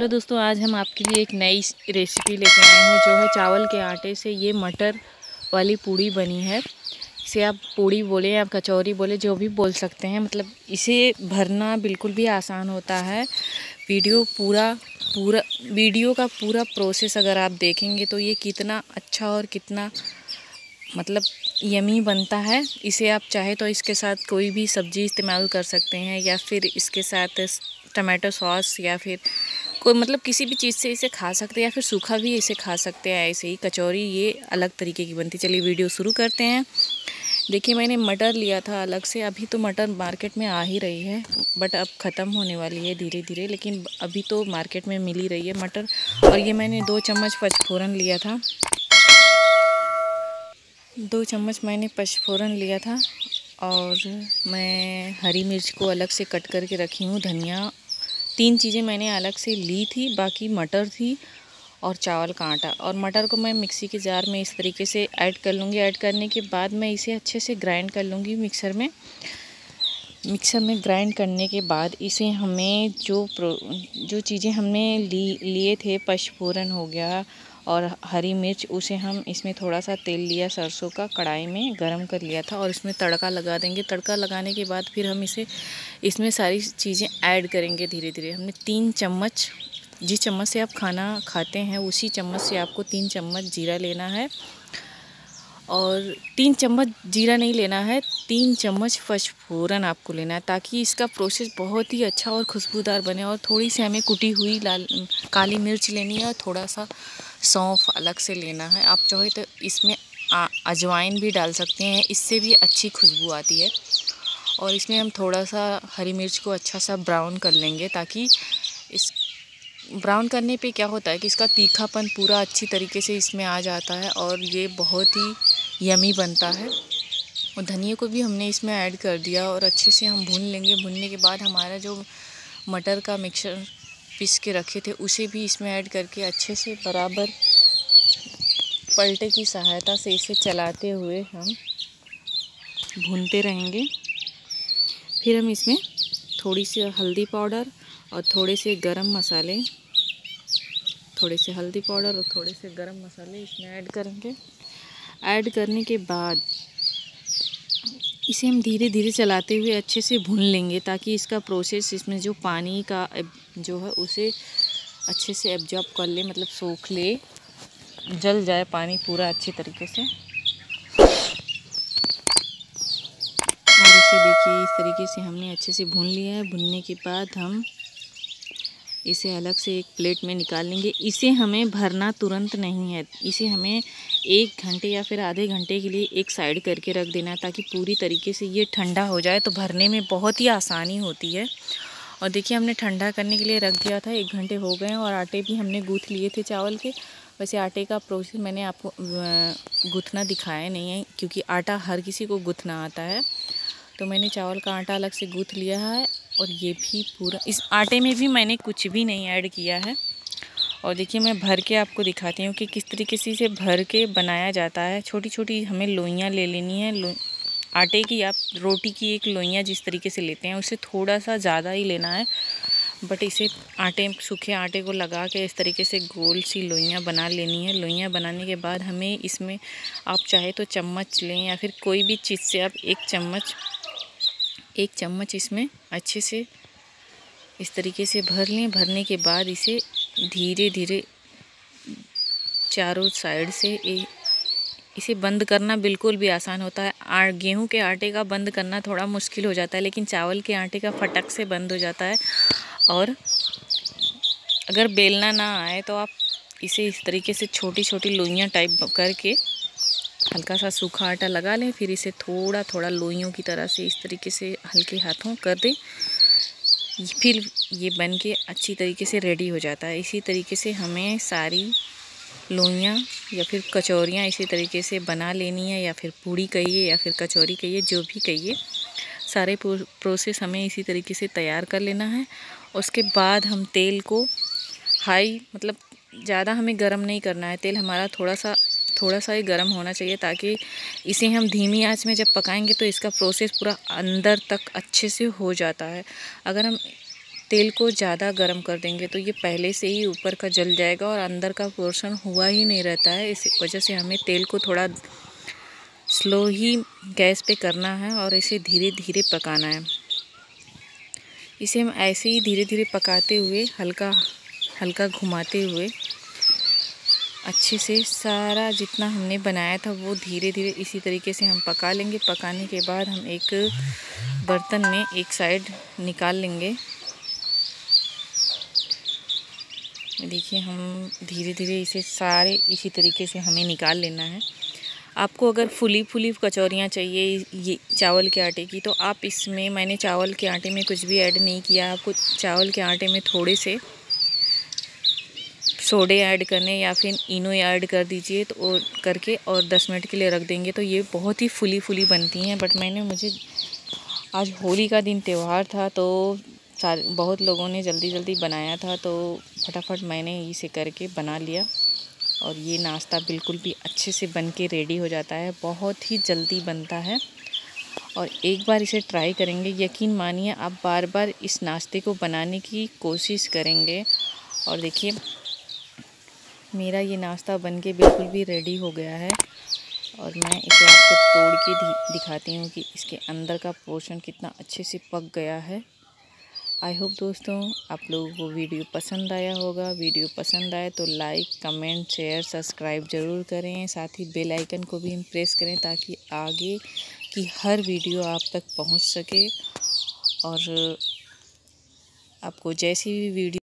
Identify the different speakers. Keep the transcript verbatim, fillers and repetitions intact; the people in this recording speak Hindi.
Speaker 1: हेलो दोस्तों, आज हम आपके लिए एक नई रेसिपी लेके आए हैं जो है चावल के आटे से ये मटर वाली पूड़ी बनी है। इसे आप पूड़ी बोले या कचौरी बोले, जो भी बोल सकते हैं। मतलब इसे भरना बिल्कुल भी आसान होता है। वीडियो पूरा पूरा वीडियो का पूरा प्रोसेस अगर आप देखेंगे तो ये कितना अच्छा और कितना मतलब यमी बनता है। इसे आप चाहे तो इसके साथ कोई भी सब्ज़ी इस्तेमाल कर सकते हैं, या फिर इसके साथ टमाटो सॉस या फिर कोई मतलब किसी भी चीज़ से इसे खा सकते हैं, या फिर सूखा भी इसे खा सकते हैं। ऐसे ही कचौरी ये अलग तरीके की बनती। चलिए वीडियो शुरू करते हैं। देखिए, मैंने मटर लिया था अलग से। अभी तो मटर मार्केट में आ ही रही है, बट अब ख़त्म होने वाली है धीरे धीरे, लेकिन अभी तो मार्केट में मिल ही रही है मटर। और ये मैंने दो चम्मच पचफोरन लिया था दो चम्मच मैंने पचफोरन लिया था और मैं हरी मिर्च को अलग से कट करके रखी हूँ। धनिया, तीन चीज़ें मैंने अलग से ली थी। बाकी मटर थी और चावल का आटा। और मटर को मैं मिक्सी के जार में इस तरीके से ऐड कर लूँगी। ऐड करने के बाद मैं इसे अच्छे से ग्राइंड कर लूँगी मिक्सर में। मिक्सर में ग्राइंड करने के बाद इसे हमें जो जो चीज़ें हमने ली लिए थे, पचफोरन हो गया और हरी मिर्च, उसे हम इसमें थोड़ा सा तेल लिया सरसों का, कढ़ाई में गरम कर लिया था और इसमें तड़का लगा देंगे। तड़का लगाने के बाद फिर हम इसे इसमें सारी चीज़ें ऐड करेंगे धीरे धीरे। हमने तीन चम्मच, जिस चम्मच से आप खाना खाते हैं उसी चम्मच से आपको तीन चम्मच जीरा लेना है। और तीन चम्मच जीरा नहीं लेना है, तीन चम्मच पचफोरन आपको लेना है, ताकि इसका प्रोसेस बहुत ही अच्छा और खुशबूदार बने। और थोड़ी सी हमें कुटी हुई लाल काली मिर्च लेनी है और थोड़ा सा सौंफ अलग से लेना है। आप चाहे तो इसमें अजवाइन भी डाल सकते हैं, इससे भी अच्छी खुशबू आती है। और इसमें हम थोड़ा सा हरी मिर्च को अच्छा सा ब्राउन कर लेंगे, ताकि इस ब्राउन करने पे क्या होता है कि इसका तीखापन पूरा अच्छी तरीके से इसमें आ जाता है और ये बहुत ही यमी बनता है। और धनिया को भी हमने इसमें ऐड कर दिया और अच्छे से हम भून लेंगे। भूनने के बाद हमारा जो मटर का मिक्सर पीस के रखे थे उसे भी इसमें ऐड करके अच्छे से बराबर पलटे की सहायता से इसे चलाते हुए हम भूनते रहेंगे। फिर हम इसमें थोड़ी सी हल्दी पाउडर और थोड़े से गरम मसाले थोड़े से हल्दी पाउडर और थोड़े से गरम मसाले इसमें ऐड करेंगे। ऐड करने के बाद इसे हम धीरे धीरे चलाते हुए अच्छे से भून लेंगे, ताकि इसका प्रोसेस, इसमें जो पानी का जो है उसे अच्छे से एब्जॉर्ब कर ले, मतलब सोख ले, जल जाए पानी पूरा अच्छी तरीके से। और इसे देखिए, इस तरीके से हमने अच्छे से भून लिया है। भूनने के बाद हम इसे अलग से एक प्लेट में निकाल लेंगे। इसे हमें भरना तुरंत नहीं है, इसे हमें एक घंटे या फिर आधे घंटे के लिए एक साइड करके रख देना है, ताकि पूरी तरीके से ये ठंडा हो जाए, तो भरने में बहुत ही आसानी होती है। और देखिए, हमने ठंडा करने के लिए रख दिया था, एक घंटे हो गए हैं और आटे भी हमने गूँथ लिए थे चावल के। वैसे आटे का प्रोसेस मैंने आपको गूँथना दिखाया नहीं है, क्योंकि आटा हर किसी को गूँथना आता है। तो मैंने चावल का आटा अलग से गूँथ लिया है और ये भी पूरा, इस आटे में भी मैंने कुछ भी नहीं ऐड किया है। और देखिए, मैं भर के आपको दिखाती हूँ कि किस तरीके से इसे भर के बनाया जाता है। छोटी छोटी हमें लोइयाँ ले लेनी है। लो आटे की, आप रोटी की एक लोइयाँ जिस तरीके से लेते हैं उससे थोड़ा सा ज़्यादा ही लेना है, बट इसे आटे सूखे आटे को लगा के इस तरीके से गोल सी लोइयाँ बना लेनी है। लोइयाँ बनाने के बाद हमें इसमें, आप चाहे तो चम्मच लें या फिर कोई भी चीज़ से आप एक चम्मच एक चम्मच इसमें अच्छे से इस तरीके से भर लें। भरने के बाद इसे धीरे धीरे चारों साइड से ए, इसे बंद करना बिल्कुल भी आसान होता है। गेहूं के आटे का बंद करना थोड़ा मुश्किल हो जाता है, लेकिन चावल के आटे का फटक से बंद हो जाता है। और अगर बेलना ना आए तो आप इसे इस तरीके से छोटी छोटी लोइयाँ टाइप करके हल्का सा सूखा आटा लगा लें, फिर इसे थोड़ा थोड़ा लोइयों की तरह से इस तरीके से हल्के हाथों कर दें। फिर ये बन के अच्छी तरीके से रेडी हो जाता है। इसी तरीके से हमें सारी लोइयाँ या फिर कचौरियाँ इसी तरीके से बना लेनी है, या फिर पूड़ी कहिए या फिर कचौरी कहिए, जो भी कहिए। सारे प्रोसेस हमें इसी तरीके से तैयार कर लेना है। उसके बाद हम तेल को हाई, मतलब ज़्यादा हमें गरम नहीं करना है। तेल हमारा थोड़ा सा थोड़ा सा ही गर्म होना चाहिए, ताकि इसे हम धीमी आंच में जब पकाएंगे तो इसका प्रोसेस पूरा अंदर तक अच्छे से हो जाता है। अगर हम तेल को ज़्यादा गर्म कर देंगे तो ये पहले से ही ऊपर का जल जाएगा और अंदर का पोर्शन हुआ ही नहीं रहता है। इस वजह से हमें तेल को थोड़ा स्लो ही गैस पे करना है और इसे धीरे धीरे पकाना है। इसे हम ऐसे ही धीरे धीरे पकाते हुए हल्का हल्का घुमाते हुए अच्छे से सारा जितना हमने बनाया था वो धीरे धीरे इसी तरीके से हम पका लेंगे। पकाने के बाद हम एक बर्तन में एक साइड निकाल लेंगे। देखिए हम धीरे धीरे इसे सारे इसी तरीके से हमें निकाल लेना है। आपको अगर फुली फुली कचौरियाँ चाहिए ये चावल के आटे की, तो आप इसमें, मैंने चावल के आटे में कुछ भी ऐड नहीं किया। आपको चावल के आटे में थोड़े से सोडे ऐड करने या फिर इनो ऐड कर दीजिए तो और करके और दस मिनट के लिए रख देंगे तो ये बहुत ही फुली फुली बनती हैं। बट मैंने मुझे आज होली का दिन त्यौहार था तो सारे बहुत लोगों ने जल्दी जल्दी बनाया था तो फटाफट मैंने इसे करके बना लिया और ये नाश्ता बिल्कुल भी अच्छे से बन के रेडी हो जाता है। बहुत ही जल्दी बनता है और एक बार इसे ट्राई करेंगे, यकीन मानिए आप बार बार इस नाश्ते को बनाने की कोशिश करेंगे। और देखिए मेरा ये नाश्ता बन के बिल्कुल भी रेडी हो गया है और मैं इसे आपको तोड़ के दिखाती हूँ कि इसके अंदर का पोर्शन कितना अच्छे से पक गया है। आई होप दोस्तों आप लोगों को वीडियो पसंद आया होगा। वीडियो पसंद आए तो लाइक, कमेंट, शेयर, सब्सक्राइब ज़रूर करें। साथ ही बेल आइकन को भी प्रेस करें ताकि आगे की हर वीडियो आप तक पहुंच सके और आपको जैसी भी वीडियो